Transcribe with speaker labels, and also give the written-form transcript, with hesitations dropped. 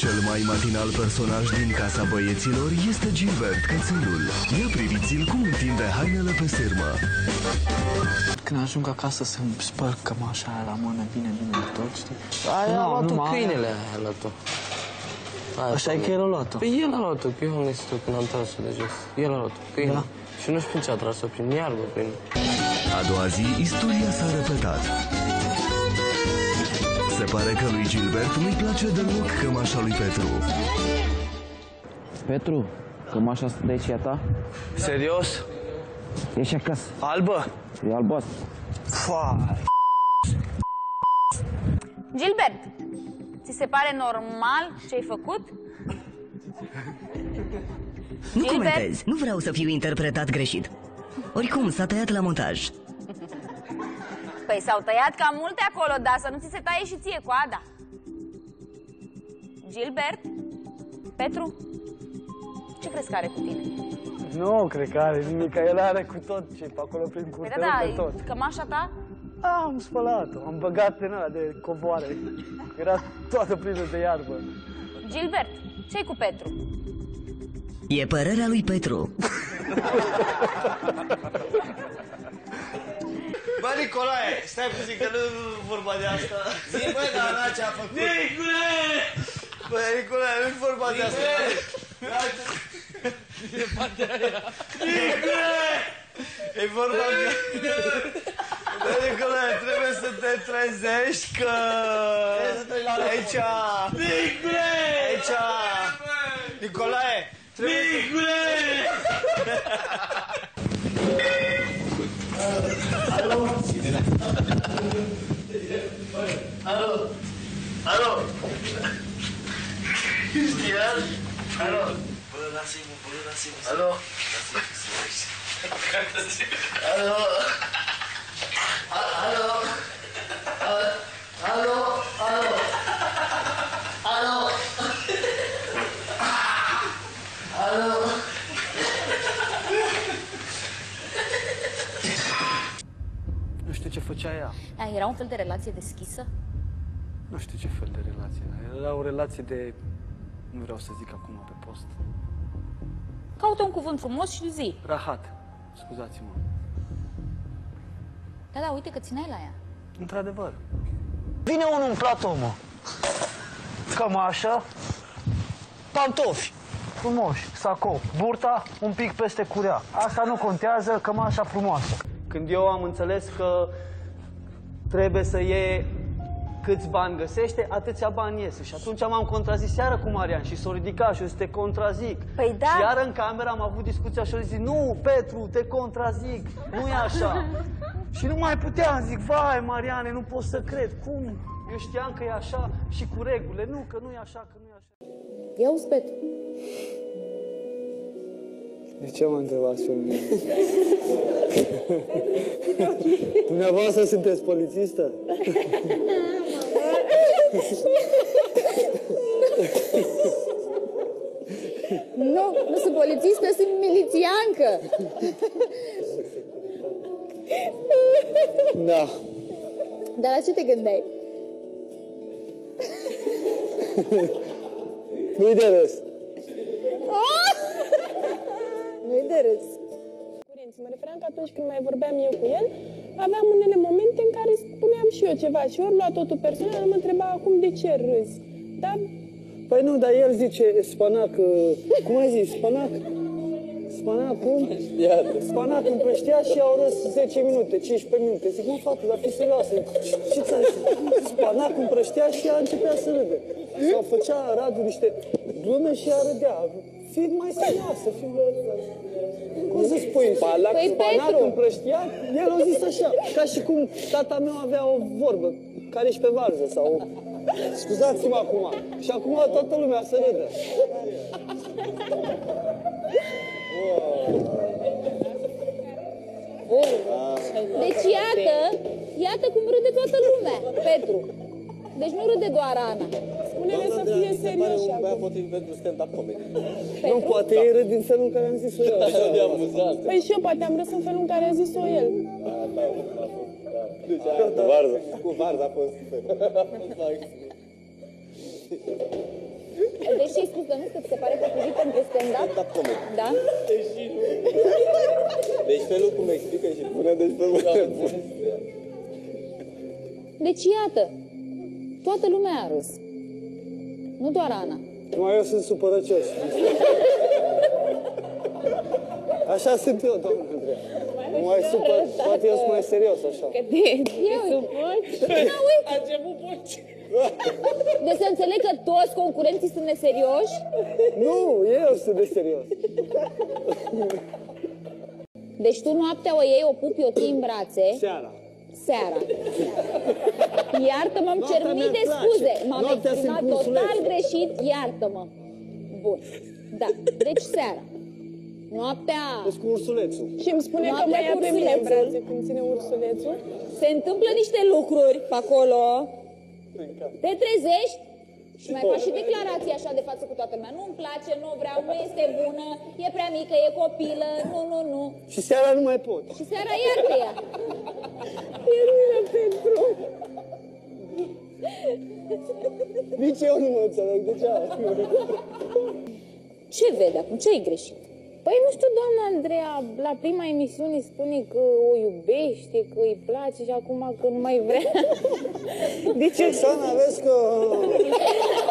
Speaker 1: Cel mai matinal personaj din Casa Băieților este Gilbert, cățelul. Ia priviți-l cum întinde hainele pe sârmă.
Speaker 2: Când ajung acasă să-mi spăl cămașa aia la mână, bine de tot, știi?
Speaker 3: Aia a luat-o câinele, aia a luat-o.
Speaker 2: Așa e că el a luat-o.
Speaker 3: Păi el a luat-o, că eu am găsit-o când am tras-o de jos. El a luat-o, câine. Da. Și nu știu prin ce a tras-o, prin iarbă, prin...
Speaker 1: A doua zi, istoria s-a repetat. Se pare că lui Gilbert nu-i place deloc cămașa lui Petru.
Speaker 4: Petru, cămașa asta de aici e a ta?
Speaker 2: Serios?
Speaker 4: Ești acasă.
Speaker 2: Albă?
Speaker 4: E albastră.
Speaker 2: Foai.
Speaker 5: Gilbert, ți se pare normal ce ai făcut?
Speaker 6: Nu comentezi, nu vreau să fiu interpretat greșit. Oricum, s-a tăiat la montaj.
Speaker 5: Păi s-au tăiat cam multe acolo, dar să nu ți se taie și ție coada. Gilbert? Petru? Ce crezi că are cu tine?
Speaker 2: Nu, cred că are nimic, el are cu tot ce pe acolo prin curte,
Speaker 5: Păi
Speaker 2: pe tot.
Speaker 5: Cămașa ta?
Speaker 2: Am spălat-o, am băgat în ăla de covoare. Era toată plină de iarbă.
Speaker 5: Gilbert, ce-i cu Petru?
Speaker 6: E părerea lui Petru.
Speaker 7: Bă, Nicolae, stai puțin că nu vorba de asta. Zi, băi, dar la ce a făcut? Nicolae! Bă, Nicolae, nu-i vorba de asta. E partea aia. Nicolae! E vorba de... Bă, Nicolae, trebuie să te trezești că... Aici... Nicolae! Aici... Nicolae! Nicolae! Alo? Alo? Alo? Cristian? Alo? Bă, lasă-i-mă, bă, lasă-i-mă. Alo? Alo? Alo? Alo? Alo? Alo? Alo?
Speaker 2: Nu știu ce făcea ea.
Speaker 5: Era un fel de relație deschisă?
Speaker 2: Nu știu ce fel de relație. Era o relație de... Nu vreau să zic acum pe post.
Speaker 5: Caută un cuvânt frumos și zi.
Speaker 2: Rahat. Scuzați-mă.
Speaker 5: Da, uite că țineai la ea.
Speaker 2: Într-adevăr. Vine unul în platou, mă. Cămașă, pantofi frumoși, sacou, burta un pic peste curea. Asta nu contează, cămașa frumoasă. Când eu am înțeles că trebuie să iei câți bani găsește, atâția bani iese. Și atunci m-am contrazis iară cu Marian și s-o ridica și eu să te contrazic.
Speaker 5: Păi da.
Speaker 2: Și iară în cameră am avut discuția și eu zic, nu, Petru, te contrazic, nu e așa. Și nu mai puteam, zic, vai, Mariane, nu pot să cred, cum? Eu știam că e așa și cu regulile, nu, că nu e așa, că nu e așa.
Speaker 5: Ia uzi, Petru.
Speaker 2: De ce mă întrebați pe mine? Dumneavoastră sunteți polițistă?
Speaker 5: Nu sunt polițistă, sunt milițiancă.
Speaker 2: Da.
Speaker 5: Dar la ce te gândeai?
Speaker 2: Nu-i de râs.
Speaker 5: Nu-i de râs.
Speaker 8: Mă referam că atunci când mai vorbeam eu cu el, aveam unele momente în care spuneam și eu ceva și ori lua totul personal, mă întreba acum de ce râzi. Dar...
Speaker 2: Păi nu, dar el zice spanac, cum ai zis, spanac? Spanacul? Spanac împrăștea și au râs 10 minute, 15 minute. Zic, mă, fată, dar fi serioasă. Ce ți-ai zis? Spanac împrăștea și ea începea să râde. Sau făcea Radu niște glume și ea râdea. Fii mai serioasă, fii mai... Cum să spui? Spanac împrăștia, el a zis așa. Ca și cum tata meu avea o vorbă, care ești pe varză sau... Scuzați-mă acum. Și acum toată lumea să râdă.
Speaker 5: Deci iată cum râde toată lumea, Petru. Deci nu râde doar Ana.
Speaker 8: Spune-le să fie serios și acum.
Speaker 7: Potrivit pentru stand-up comedy.
Speaker 2: Nu, poate ei râd din felul în care am zis-o eu.
Speaker 7: Așa de amuzant.
Speaker 8: Păi și eu poate am râs în felul în care a zis-o el.
Speaker 7: Deci aia, cu varza a fost.
Speaker 5: spus, Dănuț, că ți se pare potrivit pentru stand-up?
Speaker 9: Stand-up comedy.
Speaker 5: Da?
Speaker 9: Deci felul cum explică și pune, deci felul cum
Speaker 5: Deci iată, toată lumea a râs. Nu doar Ana.
Speaker 2: Numai eu sunt supărăcios. Așa sunt eu, doamne Andreea. Mai supăr, poate eu sunt mai serios așa.
Speaker 8: Că te supări?
Speaker 5: Da, uite. Deci să înțeleg că toți concurenții sunt neserioși?
Speaker 2: Nu, eu sunt de serios.
Speaker 5: Deci tu noaptea o iei, o pupi, o ții în brațe. Seara. Iartă-mă, îmi cer mii de scuze. M-am exprimat total greșit, iartă-mă. Bun. Da, deci seara. Noaptea...
Speaker 2: Deci cu ursulețul.
Speaker 8: Și îmi spune că mă ia pe mine în brațe când ține ursulețul.
Speaker 5: Se întâmplă niște lucruri pe acolo. Te trezești și mai faci și declarații așa de față cu toată lumea. Nu-mi place, nu vreau, nu este bună, e prea mică, e copilă, nu.
Speaker 2: Și seara nu mai pot.
Speaker 5: Și seara iar te ia.
Speaker 8: E mine, Petru.
Speaker 2: Nici eu nu mă înțeleg, de ce?
Speaker 5: Ce vede acum? Ce ai greșit?
Speaker 8: Păi nu știu, doamna Andreea, la prima emisiune spune că o iubește, că îi place și acum că nu mai vrea.
Speaker 2: De ce? Sana, vezi că